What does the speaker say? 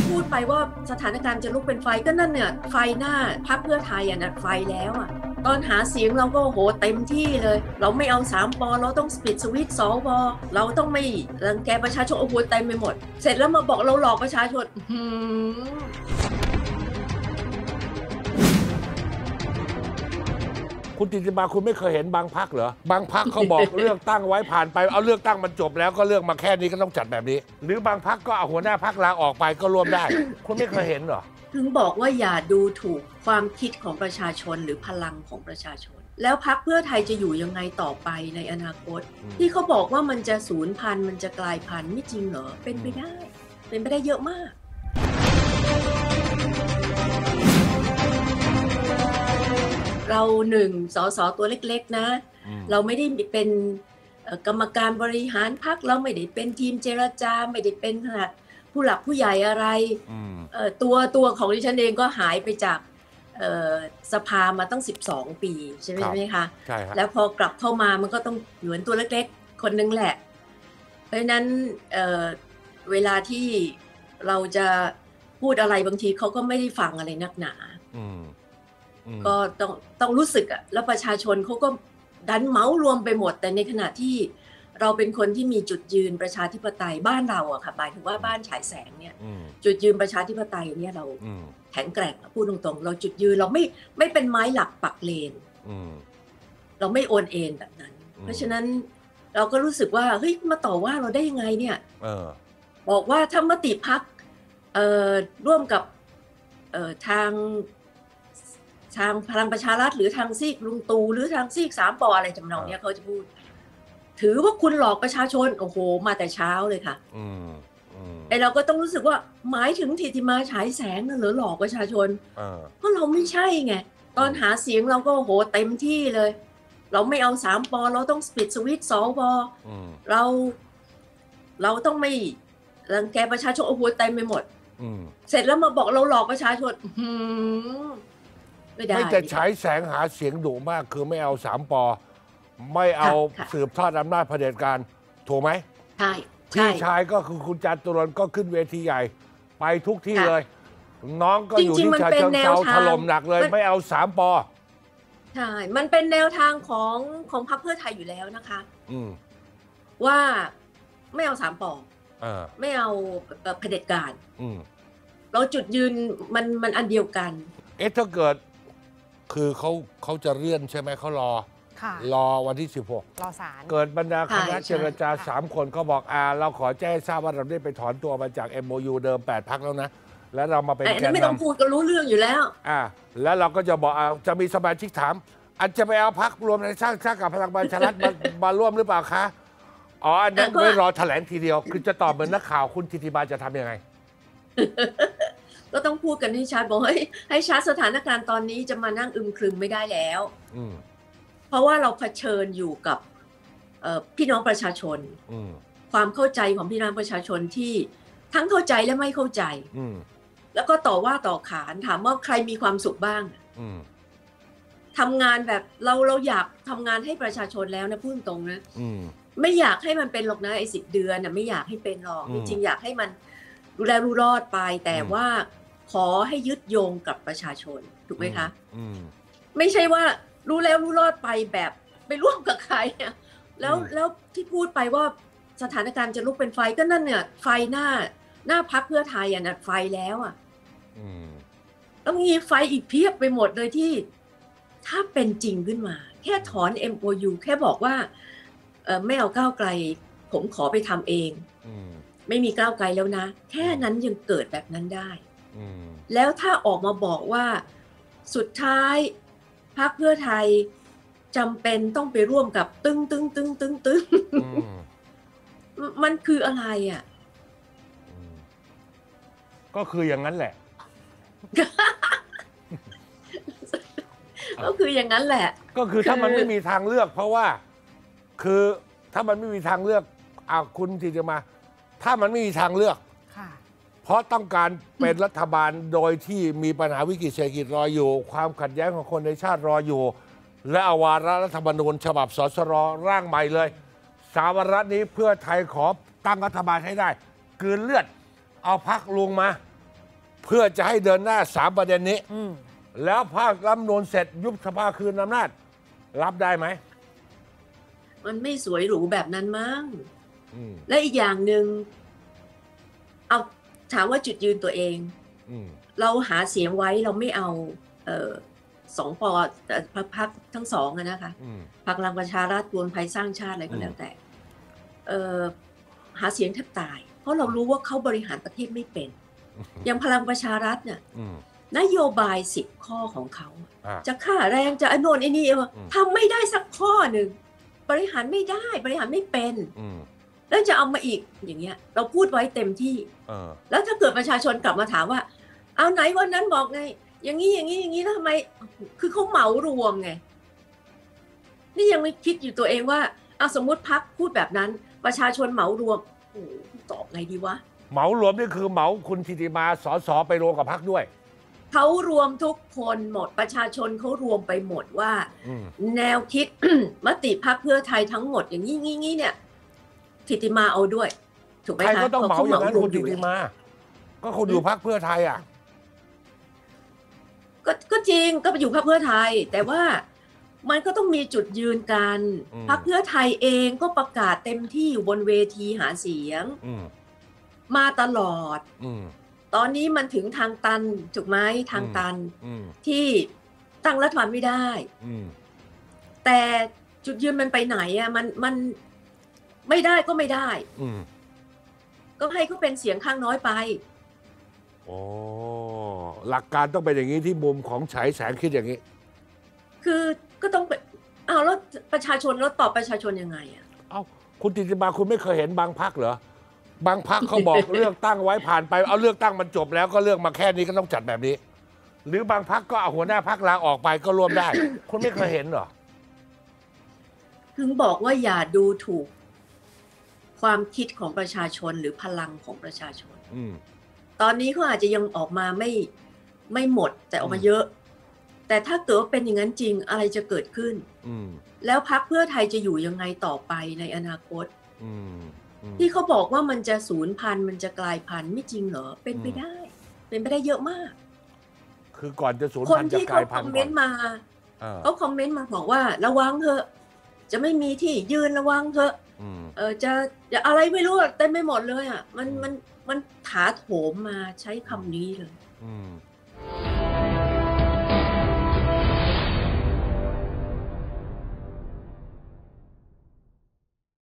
พูดไปว่าสถานการณ์จะลุกเป็นไฟก็นั่นเนี่ยไฟหน้าพรรคเพื่อไทยนะไฟแล้วตอนหาเสียงเราก็โหเต็มที่เลยเราไม่เอา3 ป.เราต้องปิดสวิตช์สว.เราต้องไม่รังแกประชาชนโอ้โหเต็มไปหมดเสร็จแล้วมาบอกเราหลอกประชาชนคุณจิตติมาคุณไม่เคยเห็นบางพรรคเหรอบางพรรคเขาบอก เลือกตั้งไว้ผ่านไปเอาเลือกตั้งมันจบแล้วก็เลือกมาแค่นี้ก็ต้องจัดแบบนี้หรือบางพรรคก็เอาหัวหน้าพรรคลาออกไปก็ร่วมได้ คุณไม่เคยเห็นเหรอถึงบอกว่าอย่าดูถูกความคิดของประชาชนหรือพลังของประชาชนแล้วพรรคเพื่อไทยจะอยู่ยังไงต่อไปในอนาคตที่เขาบอกว่ามันจะสูญพันธุ์มันจะกลายพันธุ์ไม่จริงเหรอเป็นไปได้เยอะมากเราส.ส.ตัวเล็กๆนะเราไม่ได้เป็นกรรมการบริหารพรรคเราไม่ได้เป็นทีมเจรจาไม่ได้เป็นขนาดผู้หลักผู้ใหญ่อะไรตัวของดิฉันเองก็หายไปจากสภามาตั้ง12 ปีใช่ไหมคะใช่ครับแล้วพอกลับเข้ามามันก็ต้องเหมือนตัวเล็กๆคนนึงแหละเพราะฉะนั้นเวลาที่เราจะพูดอะไรบางทีเขาก็ไม่ได้ฟังอะไรนักหนาก็ต้องรู้สึกแล้วประชาชนเขาก็ดันเมารวมไปหมดแต่ในขณะที่เราเป็นคนที่มีจุดยืนประชาธิปไตยบ้านเราค่ะหมายถึงว่าบ้านฉายแสงเนี่ยจุดยืนประชาธิปไตยเนี่ยเราแข็งแกร่งพูดตรงๆเราจุดยืนเราไม่เป็นไม้หลักปักเลนเราไม่โอนเอ็นแบบนั้นเพราะฉะนั้นเราก็รู้สึกว่าเฮ้ยมาต่อว่าเราได้ยังไงเนี่ยบอกว่าถ้ามติพรรคร่วมกับทางพลังประชารัฐหรือทางซีกลุงตู่หรือทางซีก3 ป.อะไรจำนองเนี้ยเขาจะพูดถือว่าคุณหลอกประชาชนโอ้โหมาแต่เช้าเลยค่ะไอเราก็ต้องรู้สึกว่าหมายถึงทิติมาฉายแสงนั่นหรือหลอกประชาชนเพราะเราไม่ใช่ไงตอนหาเสียงเราก็โอ้โหเต็มที่เลยเราไม่เอา3 ป.เราต้องปิดสวิตช์สว.เราต้องไม่รังแกประชาชนโอ้โหเต็มไปหมดเสร็จแล้วมาบอกเราหลอกประชาชนไม่จะฉายแสงหาเสียงดุมากคือไม่เอา3 ป.ไม่เอาสืบทอดอำนาจเผด็จการถูกไหมใช่พี่ชายก็คือคุณจาตุรนต์ก็ขึ้นเวทีใหญ่ไปทุกที่เลยน้องก็อยู่ที่ฉะเชิงเทราถล่มหนักเลยไม่เอา3 ป. ใช่มันเป็นแนวทางของพรรคเพื่อไทยอยู่แล้วนะคะว่าไม่เอา3 ป.ไม่เอาเผด็จการเราจุดยืนมันอันเดียวกันถ้าเกิดคือเขาจะเลื่อนใช่ไหมเขารอวันที่16 รอศาลเกิดบรรดาคณะเจรจา3 คนเขาบอกเราขอแจ้งทราบว่าเราได้ไปถอนตัวมาจาก MOU เดิม8 พรรคแล้วนะแล้วเรามาเป็นแกนนำไม่ต้องพูดก็รู้เรื่องอยู่แล้วแล้วเราก็จะบอกจะมีสมาชิกถามอาจจะไปเอาพรรครวมไทยสร้างชาติกับพลังประชารัฐมาร่วมหรือเปล่าคะอันนั้นไม่รอแถลงทีเดียวคือจะตอบเหมือนนักข่าวคุณทิติมาจะทำยังไงก็ต้องพูดกันให้ชัดบอกให้ชัดสถานการณ์ตอนนี้จะมานั่งอึมครึมไม่ได้แล้วเพราะว่าเราเผชิญอยู่กับพี่น้องประชาชนความเข้าใจของพี่น้องประชาชนที่ทั้งเข้าใจและไม่เข้าใจแล้วก็ต่อว่าต่อขานถามว่าใครมีความสุขบ้างทำงานแบบเราอยากทำงานให้ประชาชนแล้วนะพูดตรงนะไม่อยากให้มันเป็นหรอกนะไอ้10 เดือนนะไม่อยากให้เป็นหรอกจริงๆอยากให้มันดูแลรู้รอดไปแต่ว่าขอให้ยึดโยงกับประชาชนถูกไหมคะไม่ใช่ว่ารู้แล้วรู้รอดไปแบบไปร่วมกับใครแล้วที่พูดไปว่าสถานการณ์จะลุกเป็นไฟก็นั่นเนี่ยไฟหน้าพรรคเพื่อไทยนะไฟแล้วแล้วมีไฟอีกเพียบไปหมดเลยที่ถ้าเป็นจริงขึ้นมาแค่ถอน MOU แค่บอกว่าไม่เอาก้าวไกลผมขอไปทำเองไม่มีก้าวไกลแล้วนะแค่นั้นยังเกิดแบบนั้นได้แล้วถ้าออกมาบอกว่าสุดท้ายพรรคเพื่อไทยจำเป็นต้องไปร่วมกับตึ้งมันคืออะไรก็คืออย่างนั้นแหละก็คืออย่างนั้นแหละก็คือถ้ามันไม่มีทางเลือกเพราะว่าคือถ้ามันไม่มีทางเลือกคุณที่จะมาถ้ามันไม่มีทางเลือกเพราะต้องการเป็นรัฐบาลโดยที่มีปัญหาวิกฤตเศรษฐกิจรออยู่ความขัดแย้งของคนในชาติรออยู่และวาระรัฐธรรมนูญฉบับสสรร่างใหม่เลย3 วาระนี้เพื่อไทยขอตั้งรัฐบาลให้ได้กลืนเลือดเอาพรรคลุงมาพื่อจะให้เดินหน้า3 ประเด็นนี้แล้วภาครัฐธรรมนูญเสร็จยุบสภาคืนอำนาจรับได้ไหมมันไม่สวยหรูแบบนั้นมั้งและอีกอย่างหนึ่งเอาถามว่าจุดยืนตัวเองเราหาเสียงไว้เราไม่เอา2 ป.พรรคทั้งสองนะคะพรรคพลังประชารัฐรวมไทยสร้างชาติอะไรก็แล้วแต่หาเสียงแทบตายเพราะเรารู้ว่าเขาบริหารประเทศไม่เป็นอย่างพลังประชารัฐเนี่ยนโยบาย10 ข้อของเขาจะค่าแรงจะโน่นไอ้นี่ทำไม่ได้สักข้อหนึ่งบริหารไม่ได้บริหารไม่เป็นแล้วจะเอามาอีกอย่างเงี้ยเราพูดไว้เต็มที่แล้วถ้าเกิดประชาชนกลับมาถามว่าเอาไหนวันนั้นบอกไงอย่างนี้อย่างนี้อย่างนี้แล้วทำไมคือเขาเหมารวมไงนี่ยังไม่คิดอยู่ตัวเองว่าเอาสมมติพรรคพูดแบบนั้นประชาชนเหมารวมโอ้ตอบไงดีวะเหมารวมนี่คือเหมาคุณธิติมาสสไปรวมกับพรรคด้วยเขารวมทุกคนหมดประชาชนเขารวมไปหมดว่าแนวคิด มติพรรคเพื่อไทยทั้งหมดอย่างนี้เนี่ยธิติมาเอาด้วยถูกไหมคะใครก็ต้องเหมาอย่างนั้นคุณธิติมาก็คนอยู่พรรคเพื่อไทยก็จริงก็ไปอยู่พรรคเพื่อไทยแต่ว่ามันก็ต้องมีจุดยืนกันพรรคเพื่อไทยเองก็ประกาศเต็มที่อยู่บนเวทีหาเสียงมาตลอดตอนนี้มันถึงทางตันถูกไหมทางตันที่ตั้งรัฐบาลไม่ได้แต่จุดยืนมันไปไหนมันไม่ได้ก็ไม่ได้ก็ให้เขาเป็นเสียงข้างน้อยไปโอ้หลักการต้องเป็นอย่างนี้ที่มุมของฉายแสงคิดอย่างนี้คือก็ต้องเป็นแล้วประชาชนแล้วตอบประชาชนยังไงคุณธิติมาคุณไม่เคยเห็นบางพรรคเหรอบางพรรคเขาบอก เลือกตั้งไว้ผ่านไปเอาเลือกตั้งมันจบแล้วก็เลือกมาแค่นี้ก็ต้องจัดแบบนี้หรือบางพรรคก็เอาหัวหน้าพรรคลาออกไปก็ร่วมได้ คุณไม่เคยเห็นเหรอถึงบอกว่าอย่าดูถูกความคิดของประชาชนหรือพลังของประชาชนตอนนี้เขาอาจจะยังออกมาไม่หมดแต่ออกมาเยอะแต่ถ้าเกิดว่าเป็นอย่างนั้นจริงอะไรจะเกิดขึ้นแล้วพรรคเพื่อไทยจะอยู่ยังไงต่อไปในอนาคตที่เขาบอกว่ามันจะสูญพันธุ์มันจะกลายพันธุ์ไม่จริงเหรอเป็นไปได้เยอะมากคือก่อนจะสูญพันธุ์จะกลายพันธุ์คนที่เขาคอมเมนต์มาเขาคอมเมนต์มาบอกว่าระวังเถอะจะไม่มีที่ยืนระวังเถอะจะอะไรไม่รู้เต็มไปหมดเลยมันถาโถมมาใช้คำนี้เลย